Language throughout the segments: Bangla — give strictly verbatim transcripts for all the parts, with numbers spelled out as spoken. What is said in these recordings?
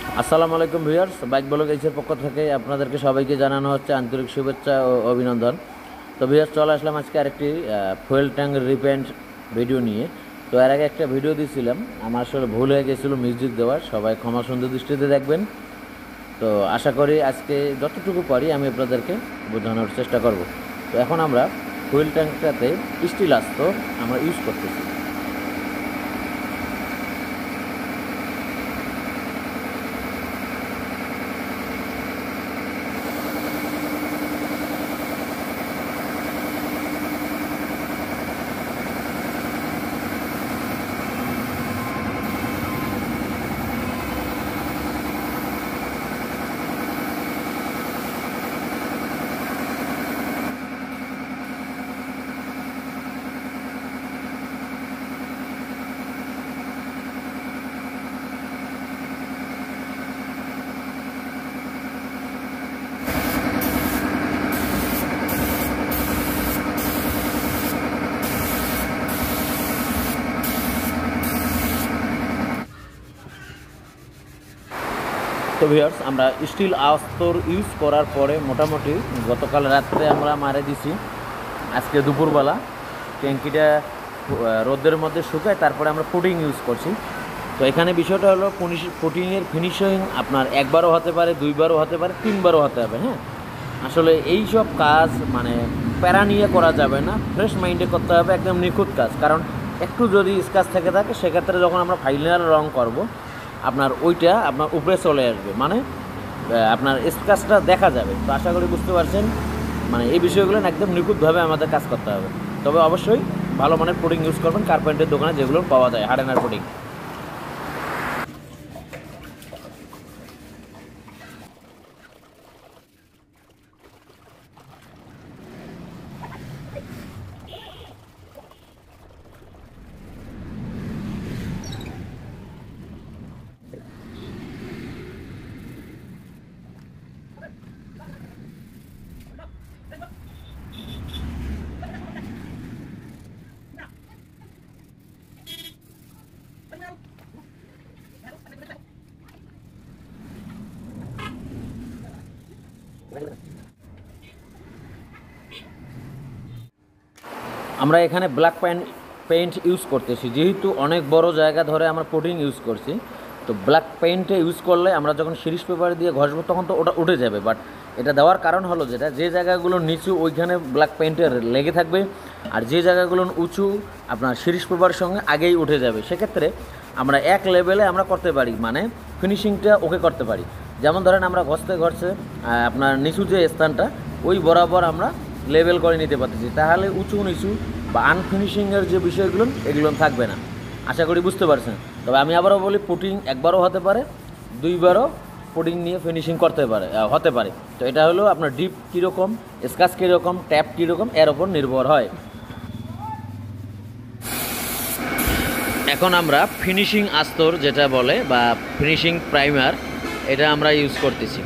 আসসালামু আলাইকুম ভিউয়ার্স, বাইক ব্লগ এইচের পক্ষ থেকে আপনাদেরকে সবাইকে জানানো হচ্ছে আন্তরিক শুভেচ্ছা ও অভিনন্দন। তো ভিউয়ার্স, চলে আসলাম আজকে আরেকটি ফুয়েল ট্যাঙ্ক রিপেন্ট ভিডিও নিয়ে। তো এর আগে একটা ভিডিও দিয়েছিলাম, আমার আসলে ভুল হয়ে গেছিলো মিউজিক দেওয়ার, সবাই ক্ষমা সুন্দর দৃষ্টিতে দেখবেন। তো আশা করি আজকে যতটুকু পারি আমি আপনাদেরকে বোঝানোর চেষ্টা করব। তো এখন আমরা ফুয়েল ট্যাঙ্কটাতে স্টিল আস্তর আমরা ইউজ করতেছি। তো ভিউয়ার্স, আমরা স্টিল আস্তর ইউজ করার পরে মোটামুটি গতকাল রাত্রে আমরা মারে দিছি, আজকে দুপুরবেলা ট্যাঙ্কিটা রোদের মধ্যে শুকায় তারপরে আমরা পুটিং ইউজ করছি। তো এখানে বিষয়টা হলো পুটিংয়ের ফিনিশিং আপনার একবারও হতে পারে, দুইবারও হতে পারে, তিনবারও হতে হবে। হ্যাঁ, আসলে এই সব কাজ মানে প্যারা নিয়ে করা যাবে না, ফ্রেশ মাইন্ডে করতে হবে, একদম নিখুঁত কাজ। কারণ একটু যদি স্কাচ থেকে থাকে সেক্ষেত্রে যখন আমরা ফাইনাল রং করব আপনার ওইটা আপনার উপরে চলে আসবে, মানে আপনার স্কাচটা দেখা যাবে। তো আশা করি বুঝতে পারছেন, মানে এই বিষয়গুলো একদম নিখুঁতভাবে আমাদের কাজ করতে হবে। তবে অবশ্যই ভালো মানের পুটিং ইউজ করবেন, কার্পেন্টের দোকানে যেগুলো পাওয়া যায় হার্ডেনার পুটিং। আমরা এখানে ব্ল্যাক পেন্ট পেইন্ট ইউজ করতেছি, যেহেতু অনেক বড় জায়গা ধরে আমরা পুটিং ইউজ করছি। তো ব্ল্যাক পেইন্টে ইউজ করলে আমরা যখন সিরিজ পেপার দিয়ে ঘষবো তখন তো ওটা উঠে যাবে, বাট এটা দেওয়ার কারণ হলো যেটা, যে জায়গাগুলো নিচু ওইখানে ব্ল্যাক পেইন্টের লেগে থাকবে, আর যে জায়গাগুলো উঁচু আপনার সিরিজ পেপারের সঙ্গে আগেই উঠে যাবে। সেক্ষেত্রে আমরা এক লেভেলে আমরা করতে পারি, মানে ফিনিশিংটা ওকে করতে পারি। যেমন ধরেন আমরা ঘষতে ঘষতে আপনার নিচু যে স্থানটা ওই বরাবর আমরা লেভেল করে নিতে পারতেছি, তাহলে উঁচু নিচু বা আনফিনিশিংয়ের যে বিষয়গুলো এগুলো থাকবে না। আশা করি বুঝতে পারছেন। তবে আমি আবারও বলি, পুটিং একবারও হতে পারে, দুইবারও পুটিং নিয়ে ফিনিশিং করতে পারে হতে পারে। তো এটা হলো আপনার ডিপ কীরকম, স্কাচ কীরকম, ট্যাপ কীরকম, এর ওপর নির্ভর হয়। এখন আমরা ফিনিশিং আস্তর যেটা বলে বা ফিনিশিং প্রাইমার, এটা আমরা ইউজ করতেছি।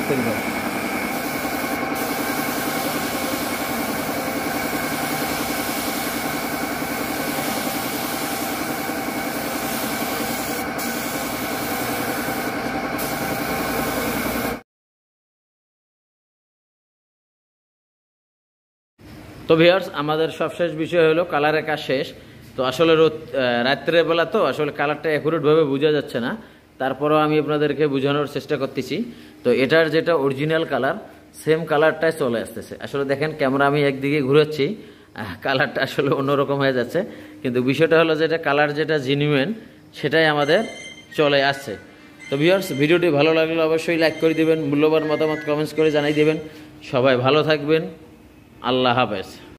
থেকে দাও। তো ভিউয়ার্স, আমাদের সবশেষ বিষয় হলো কালারের কাজ শেষ। তো আসলে রাত্রের বেলা তো আসলে কালারটা অ্যাকুরেটভাবে বোঝা যাচ্ছে না, তারপরেও আমি আপনাদেরকে বোঝানোর চেষ্টা করতেছি। তো এটার যেটা অরিজিনাল কালার সেম কালারটাই চলে আসতেছে। আসলে দেখেন ক্যামেরা আমি একদিকে ঘুরাচ্ছি, কালারটা আসলে অন্যরকম হয়ে যাচ্ছে, কিন্তু বিষয়টা হলো যে এটা কালার যেটা জেনুইন সেটাই আমাদের চলে আসছে। তো ভিউয়ার্স, ভিডিওটি ভালো লাগলে অবশ্যই লাইক করে দিবেন, মূল্যবান মতামত কমেন্টস করে জানিয়ে দেবেন। সবাই ভালো থাকবেন, আল্লাহ হাফেজ।